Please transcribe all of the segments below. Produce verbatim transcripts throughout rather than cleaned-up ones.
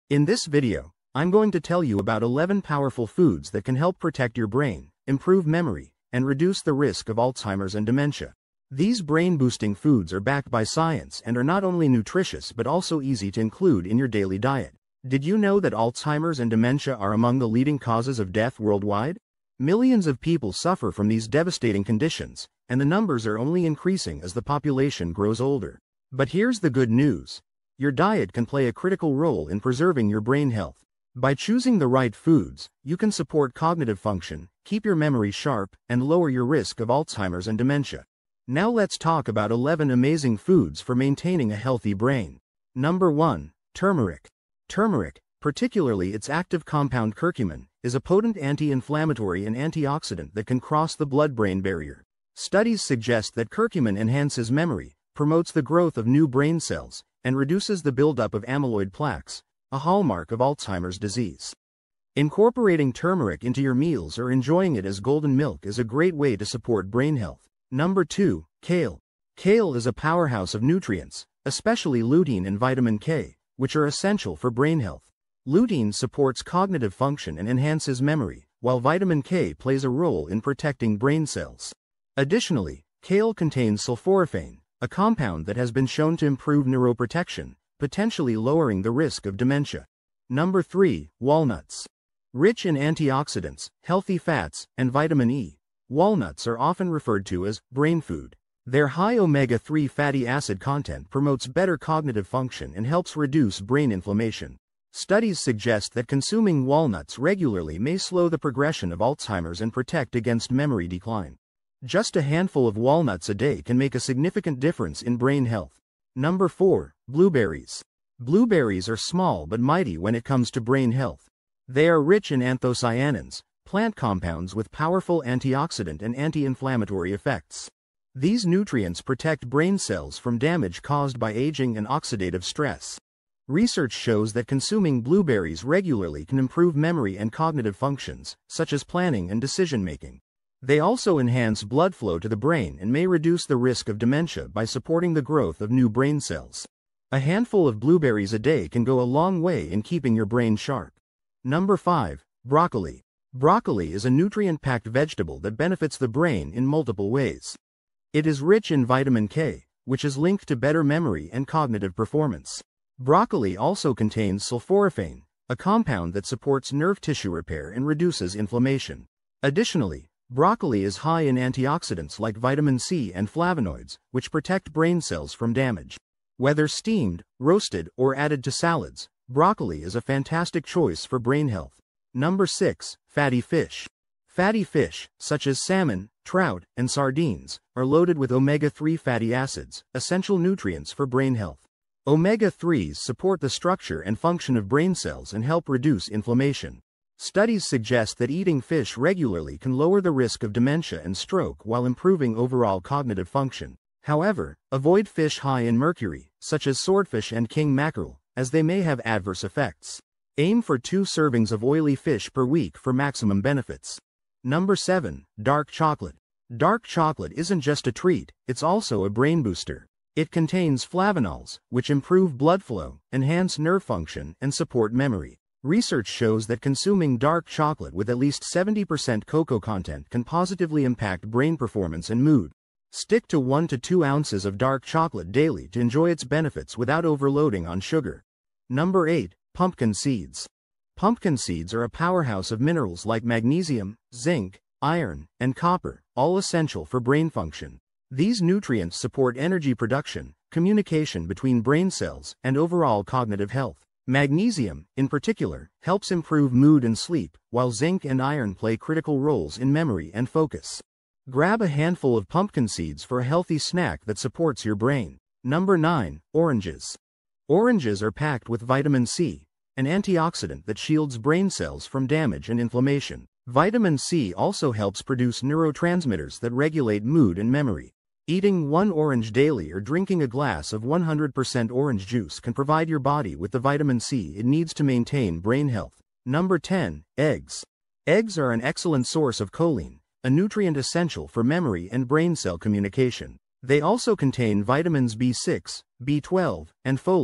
In this video, I'm going to tell you about eleven powerful foods that can help protect your brain, improve memory, and reduce the risk of Alzheimer's and dementia. These brain-boosting foods are backed by science and are not only nutritious but also easy to include in your daily diet. Did you know that Alzheimer's and dementia are among the leading causes of death worldwide? Millions of people suffer from these devastating conditions, and the numbers are only increasing as the population grows older. But here's the good news. Your diet can play a critical role in preserving your brain health. By choosing the right foods, you can support cognitive function, keep your memory sharp, and lower your risk of Alzheimer's and dementia. Now let's talk about eleven amazing foods for maintaining a healthy brain. Number one. Turmeric. Turmeric, particularly its active compound curcumin, is a potent anti-inflammatory and antioxidant that can cross the blood-brain barrier. Studies suggest that curcumin enhances memory, promotes the growth of new brain cells, and reduces the buildup of amyloid plaques, a hallmark of Alzheimer's disease. Incorporating turmeric into your meals or enjoying it as golden milk is a great way to support brain health. Number two. Kale. Kale is a powerhouse of nutrients, especially lutein and vitamin K, which are essential for brain health. Lutein supports cognitive function and enhances memory, while vitamin K plays a role in protecting brain cells. Additionally, kale contains sulforaphane, a compound that has been shown to improve neuroprotection, potentially lowering the risk of dementia. Number three. Walnuts. Rich in antioxidants, healthy fats, and vitamin E, walnuts are often referred to as brain food. Their high omega three fatty acid content promotes better cognitive function and helps reduce brain inflammation. Studies suggest that consuming walnuts regularly may slow the progression of Alzheimer's and protect against memory decline. Just a handful of walnuts a day can make a significant difference in brain health. Number four. Blueberries. Blueberries are small but mighty when it comes to brain health. They are rich in anthocyanins, plant compounds with powerful antioxidant and anti-inflammatory effects. These nutrients protect brain cells from damage caused by aging and oxidative stress. Research shows that consuming blueberries regularly can improve memory and cognitive functions, such as planning and decision-making. They also enhance blood flow to the brain and may reduce the risk of dementia by supporting the growth of new brain cells. A handful of blueberries a day can go a long way in keeping your brain sharp. Number five. Broccoli. Broccoli is a nutrient-packed vegetable that benefits the brain in multiple ways. It is rich in vitamin K, which is linked to better memory and cognitive performance. Broccoli also contains sulforaphane, a compound that supports nerve tissue repair and reduces inflammation. Additionally, broccoli is high in antioxidants like vitamin C and flavonoids, which protect brain cells from damage. Whether steamed, roasted, or added to salads, broccoli is a fantastic choice for brain health. Number six. Fatty fish. Fatty fish, such as salmon, trout, and sardines, are loaded with omega three fatty acids, essential nutrients for brain health. omega threes support the structure and function of brain cells and help reduce inflammation. Studies suggest that eating fish regularly can lower the risk of dementia and stroke while improving overall cognitive function. However, avoid fish high in mercury, such as swordfish and king mackerel, as they may have adverse effects. Aim for two servings of oily fish per week for maximum benefits. Number seven. Dark chocolate. Dark chocolate isn't just a treat, it's also a brain booster. It contains flavonols, which improve blood flow, enhance nerve function, and support memory. Research shows that consuming dark chocolate with at least seventy percent cocoa content can positively impact brain performance and mood. Stick to one to two ounces of dark chocolate daily to enjoy its benefits without overloading on sugar. Number eight. Pumpkin seeds. Pumpkin seeds are a powerhouse of minerals like magnesium, zinc, iron, and copper, all essential for brain function. These nutrients support energy production, communication between brain cells, and overall cognitive health. Magnesium, in particular, helps improve mood and sleep, while zinc and iron play critical roles in memory and focus. Grab a handful of pumpkin seeds for a healthy snack that supports your brain. Number nine. Oranges. Oranges are packed with vitamin C, an antioxidant that shields brain cells from damage and inflammation. Vitamin C also helps produce neurotransmitters that regulate mood and memory. Eating one orange daily or drinking a glass of one hundred percent orange juice can provide your body with the vitamin C it needs to maintain brain health. Number ten. Eggs. Eggs are an excellent source of choline, a nutrient essential for memory and brain cell communication. They also contain vitamins B six, B twelve, and folate,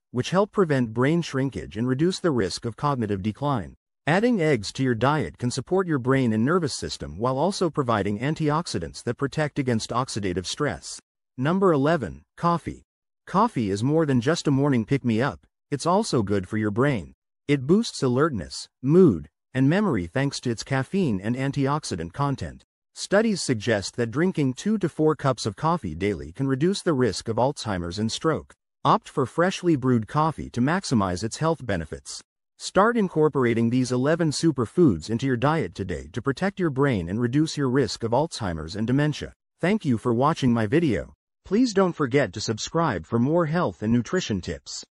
which help prevent brain shrinkage and reduce the risk of cognitive decline. Adding eggs to your diet can support your brain and nervous system while also providing antioxidants that protect against oxidative stress. Number eleven. Coffee. Coffee is more than just a morning pick-me-up, it's also good for your brain. It boosts alertness, mood, and memory thanks to its caffeine and antioxidant content. Studies suggest that drinking two to four cups of coffee daily can reduce the risk of Alzheimer's and stroke. Opt for freshly brewed coffee to maximize its health benefits. Start incorporating these eleven superfoods into your diet today to protect your brain and reduce your risk of Alzheimer's and dementia. Thank you for watching my video. Please don't forget to subscribe for more health and nutrition tips.